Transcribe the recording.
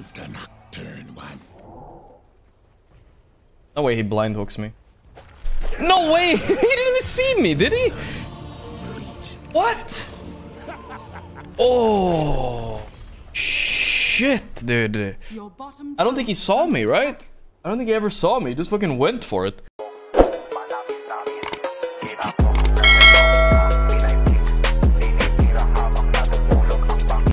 comes the nocturne one. No way he blind hooks me. No way! He didn't even see me, did he? What? Oh shit, dude. I don't think he saw me, right? I don't think he ever saw me. He just fucking went for it.